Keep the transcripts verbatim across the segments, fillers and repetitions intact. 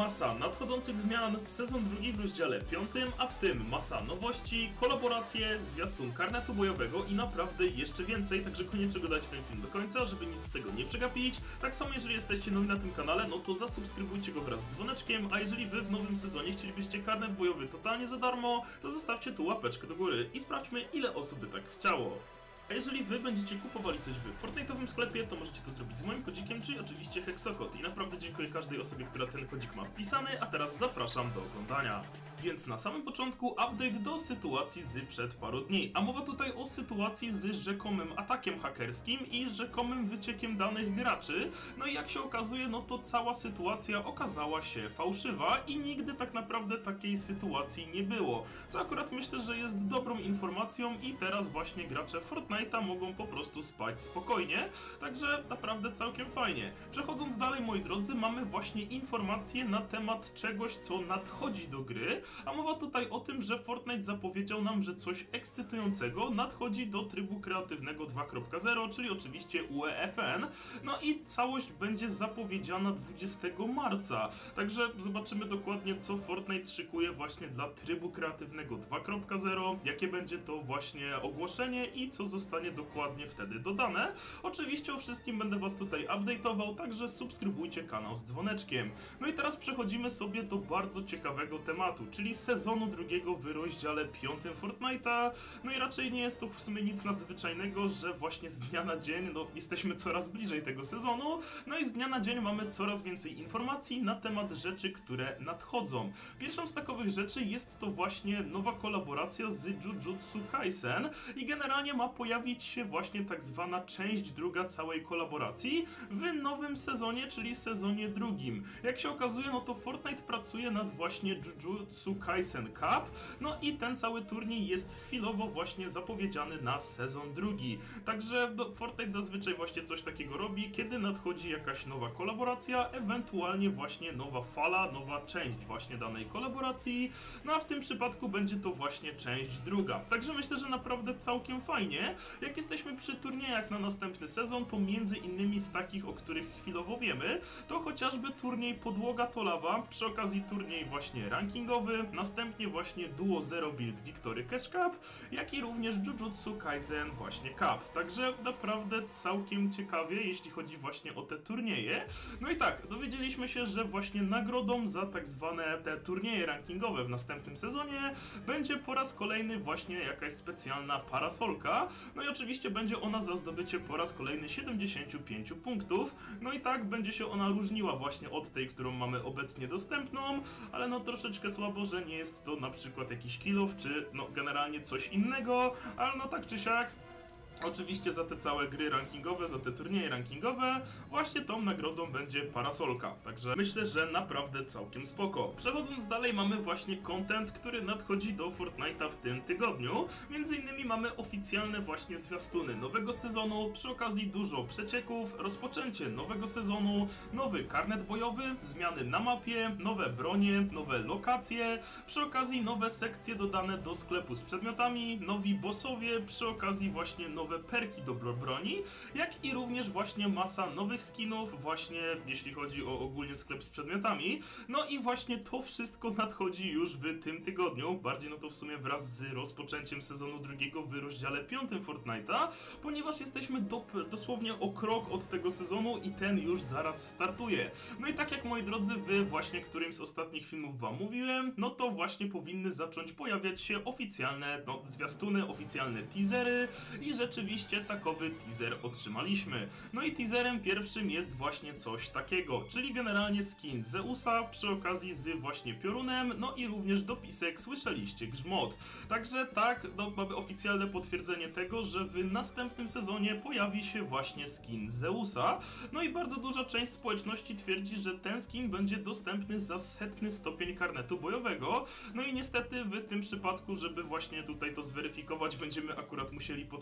Masa nadchodzących zmian, sezon drugi w rozdziale piątym, a w tym masa nowości, kolaboracje, zwiastun karnetu bojowego i naprawdę jeszcze więcej, także koniecznie oglądajcie ten film do końca, żeby nic z tego nie przegapić. Tak samo jeżeli jesteście nowi na tym kanale, no to zasubskrybujcie go wraz z dzwoneczkiem, a jeżeli wy w nowym sezonie chcielibyście karnet bojowy totalnie za darmo, to zostawcie tu łapeczkę do góry i sprawdźmy, ile osób by tak chciało. A jeżeli wy będziecie kupowali coś w Fortnite'owym sklepie, to możecie to zrobić z moim kodzikiem, czyli oczywiście Hexokod. I naprawdę dziękuję każdej osobie, która ten kodzik ma wpisany, a teraz zapraszam do oglądania. Więc na samym początku update do sytuacji z przed paru dni, a mowa tutaj o sytuacji z rzekomym atakiem hakerskim i rzekomym wyciekiem danych graczy. No i jak się okazuje, no to cała sytuacja okazała się fałszywa i nigdy tak naprawdę takiej sytuacji nie było. Co akurat myślę, że jest dobrą informacją i teraz właśnie gracze Fortnite'a mogą po prostu spać spokojnie, także naprawdę całkiem fajnie. Przechodząc dalej, moi drodzy, mamy właśnie informacje na temat czegoś, co nadchodzi do gry. A mowa tutaj o tym, że Fortnite zapowiedział nam, że coś ekscytującego nadchodzi do trybu kreatywnego dwa kropka zero, czyli oczywiście U E F N. No i całość będzie zapowiedziana dwudziestego marca. Także zobaczymy dokładnie, co Fortnite szykuje właśnie dla trybu kreatywnego dwa kropka zero, jakie będzie to właśnie ogłoszenie i co zostanie dokładnie wtedy dodane. Oczywiście o wszystkim będę was tutaj update'ował, także subskrybujcie kanał z dzwoneczkiem. No i teraz przechodzimy sobie do bardzo ciekawego tematu, czyli sezonu drugiego w rozdziale piątym Fortnite'a. No i raczej nie jest to w sumie nic nadzwyczajnego, że właśnie z dnia na dzień no, jesteśmy coraz bliżej tego sezonu. No i z dnia na dzień mamy coraz więcej informacji na temat rzeczy, które nadchodzą. Pierwszą z takowych rzeczy jest to właśnie nowa kolaboracja z Jujutsu Kaisen i generalnie ma pojawić się właśnie tak zwana część druga całej kolaboracji w nowym sezonie, czyli sezonie drugim. Jak się okazuje, no to Fortnite pracuje nad właśnie Jujutsu Kaisen Cup, no i ten cały turniej jest chwilowo właśnie zapowiedziany na sezon drugi. Także no, Fortnite zazwyczaj właśnie coś takiego robi, kiedy nadchodzi jakaś nowa kolaboracja, ewentualnie właśnie nowa fala, nowa część właśnie danej kolaboracji, no a w tym przypadku będzie to właśnie część druga. Także myślę, że naprawdę całkiem fajnie. Jak jesteśmy przy turniejach na następny sezon, to między innymi z takich, o których chwilowo wiemy, to chociażby turniej Podłoga to Lawa, przy okazji turniej właśnie rankingowy, następnie właśnie Duo Zero Build Victory Cash Cup, jak i również Jujutsu Kaisen właśnie Cup. Także naprawdę całkiem ciekawie, jeśli chodzi właśnie o te turnieje. No i tak, dowiedzieliśmy się, że właśnie nagrodą za tak zwane te turnieje rankingowe w następnym sezonie będzie po raz kolejny właśnie jakaś specjalna parasolka. No i oczywiście będzie ona za zdobycie po raz kolejny siedemdziesięciu pięciu punktów. No i tak będzie się ona różniła właśnie od tej, którą mamy obecnie dostępną, ale no troszeczkę słabo, że nie jest to na przykład jakiś kill-off, czy no generalnie coś innego, ale no tak czy siak, oczywiście za te całe gry rankingowe, za te turnieje rankingowe, właśnie tą nagrodą będzie parasolka. Także myślę, że naprawdę całkiem spoko. Przechodząc dalej, mamy właśnie content, który nadchodzi do Fortnite'a w tym tygodniu. Między innymi mamy oficjalne właśnie zwiastuny nowego sezonu, przy okazji dużo przecieków, rozpoczęcie nowego sezonu, nowy karnet bojowy, zmiany na mapie, nowe bronie, nowe lokacje, przy okazji nowe sekcje dodane do sklepu z przedmiotami, nowi bossowie, przy okazji właśnie nowe perki do broni, jak i również właśnie masa nowych skinów, właśnie jeśli chodzi o ogólnie sklep z przedmiotami. No i właśnie to wszystko nadchodzi już w tym tygodniu, bardziej no to w sumie wraz z rozpoczęciem sezonu drugiego w rozdziale piątym Fortnite'a, ponieważ jesteśmy do, dosłownie o krok od tego sezonu i ten już zaraz startuje. No i tak jak, moi drodzy, wy właśnie którymś z ostatnich filmów wam mówiłem, no to właśnie powinny zacząć pojawiać się oficjalne no, zwiastuny, oficjalne teasery i rzeczy Rzeczywiście takowy teaser otrzymaliśmy. No i teaserem pierwszym jest właśnie coś takiego, czyli generalnie skin Zeusa przy okazji z właśnie piorunem, no i również dopisek słyszeliście grzmot. Także tak, no, mamy oficjalne potwierdzenie tego, że w następnym sezonie pojawi się właśnie skin Zeusa. No i bardzo duża część społeczności twierdzi, że ten skin będzie dostępny za setny stopień karnetu bojowego. No i niestety w tym przypadku, żeby właśnie tutaj to zweryfikować, będziemy akurat musieli poczekać na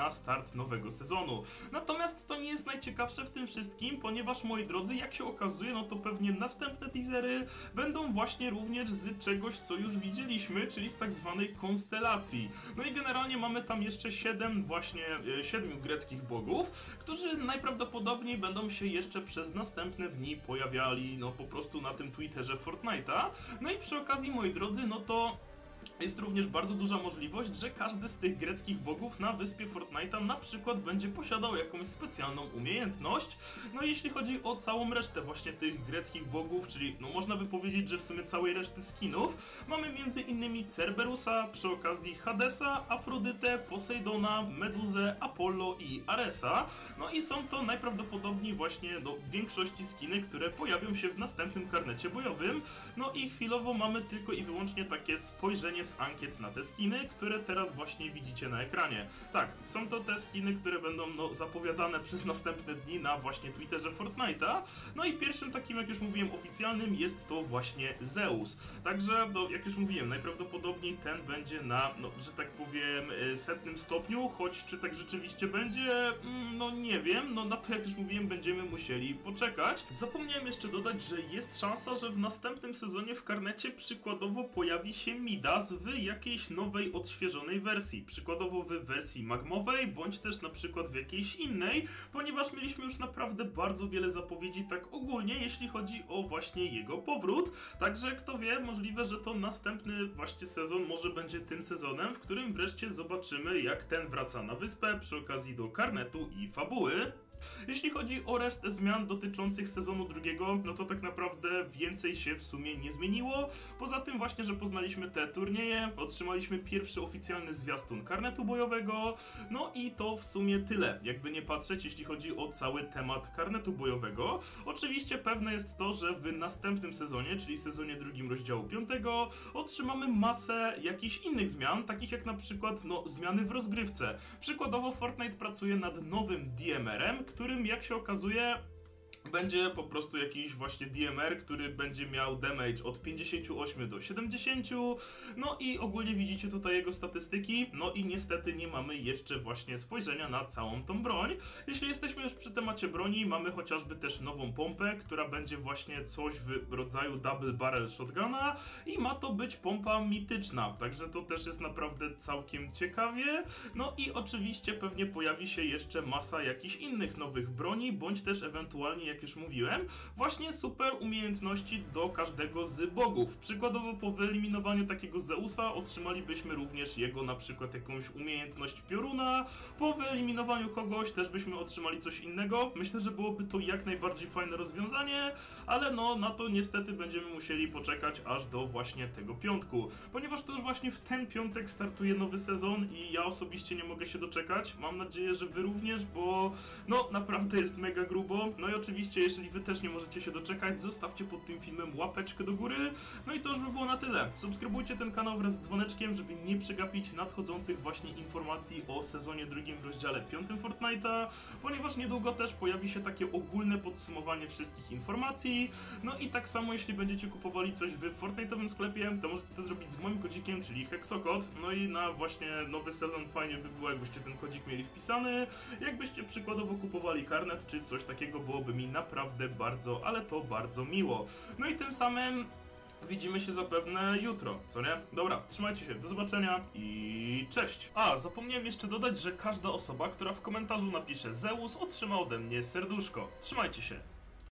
na start nowego sezonu. Natomiast to nie jest najciekawsze w tym wszystkim, ponieważ moi drodzy, jak się okazuje, no to pewnie następne teasery będą właśnie również z czegoś, co już widzieliśmy, czyli z tak zwanej konstelacji. No i generalnie mamy tam jeszcze siedem właśnie, e, siedmiu greckich bogów, którzy najprawdopodobniej będą się jeszcze przez następne dni pojawiali, no po prostu na tym Twitterze Fortnite'a. No i przy okazji, moi drodzy, no to jest również bardzo duża możliwość, że każdy z tych greckich bogów na wyspie Fortnite'a na przykład będzie posiadał jakąś specjalną umiejętność. No i jeśli chodzi o całą resztę właśnie tych greckich bogów, czyli no można by powiedzieć, że w sumie całej reszty skinów, mamy między innymi Cerberusa, przy okazji Hadesa, Afrodytę, Posejdona, Meduzę, Apollo i Aresa. No i są to najprawdopodobniej właśnie no, w większości skiny, które pojawią się w następnym karnecie bojowym. No i chwilowo mamy tylko i wyłącznie takie spojrzenie z ankiet na te skiny, które teraz właśnie widzicie na ekranie. Tak, są to te skiny, które będą no, zapowiadane przez następne dni na właśnie Twitterze Fortnite'a. No i pierwszym takim, jak już mówiłem, oficjalnym jest to właśnie Zeus. Także, no, jak już mówiłem, najprawdopodobniej ten będzie na, no, że tak powiem, setnym stopniu, choć czy tak rzeczywiście będzie, no nie wiem, no na to, jak już mówiłem, będziemy musieli poczekać. Zapomniałem jeszcze dodać, że jest szansa, że w następnym sezonie w karnecie przykładowo pojawi się Midas w jakiejś nowej, odświeżonej wersji. Przykładowo w wersji magmowej, bądź też na przykład w jakiejś innej, ponieważ mieliśmy już naprawdę bardzo wiele zapowiedzi tak ogólnie, jeśli chodzi o właśnie jego powrót. Także kto wie, możliwe, że to następny właśnie sezon może będzie tym sezonem, w którym wreszcie zobaczymy, jak ten wraca na wyspę przy okazji do karnetu i fabuły. Jeśli chodzi o resztę zmian dotyczących sezonu drugiego, no to tak naprawdę więcej się w sumie nie zmieniło. Poza tym właśnie, że poznaliśmy te turnieje, otrzymaliśmy pierwszy oficjalny zwiastun karnetu bojowego, no i to w sumie tyle, jakby nie patrzeć, jeśli chodzi o cały temat karnetu bojowego. Oczywiście pewne jest to, że w następnym sezonie, czyli sezonie drugim rozdziału piątego, otrzymamy masę jakichś innych zmian, takich jak na przykład no, zmiany w rozgrywce. Przykładowo Fortnite pracuje nad nowym D M R-em, którym, jak się okazuje, będzie po prostu jakiś właśnie D M R, który będzie miał damage od pięćdziesięciu ośmiu do siedemdziesięciu. No i ogólnie widzicie tutaj jego statystyki. No i niestety nie mamy jeszcze właśnie spojrzenia na całą tą broń. Jeśli jesteśmy już przy temacie broni, mamy chociażby też nową pompę, która będzie właśnie coś w rodzaju double barrel shotguna i ma to być pompa mityczna. Także to też jest naprawdę całkiem ciekawie. No i oczywiście pewnie pojawi się jeszcze masa jakichś innych nowych broni, bądź też ewentualnie, jak już mówiłem, właśnie super umiejętności do każdego z bogów. Przykładowo po wyeliminowaniu takiego Zeusa otrzymalibyśmy również jego na przykład jakąś umiejętność pioruna. Po wyeliminowaniu kogoś też byśmy otrzymali coś innego. Myślę, że byłoby to jak najbardziej fajne rozwiązanie, ale no na to niestety będziemy musieli poczekać aż do właśnie tego piątku. Ponieważ to już właśnie w ten piątek startuje nowy sezon i ja osobiście nie mogę się doczekać. Mam nadzieję, że wy również, bo no naprawdę jest mega grubo. No i oczywiście jeżeli wy też nie możecie się doczekać, zostawcie pod tym filmem łapeczkę do góry. No i to już by było na tyle. Subskrybujcie ten kanał wraz z dzwoneczkiem, żeby nie przegapić nadchodzących właśnie informacji o sezonie drugim w rozdziale piątym Fortnite'a, ponieważ niedługo też pojawi się takie ogólne podsumowanie wszystkich informacji. No i tak samo jeśli będziecie kupowali coś w Fortnite'owym sklepie, to możecie to zrobić z moim kodzikiem, czyli Hexokod. No i na właśnie nowy sezon fajnie by było, jakbyście ten kodzik mieli wpisany. Jakbyście przykładowo kupowali karnet, czy coś takiego, byłoby mi naprawdę bardzo, ale to bardzo miło. No i tym samym widzimy się zapewne jutro, co nie? Dobra, trzymajcie się, do zobaczenia i cześć! A, zapomniałem jeszcze dodać, że każda osoba, która w komentarzu napisze Zeus, otrzyma ode mnie serduszko. Trzymajcie się!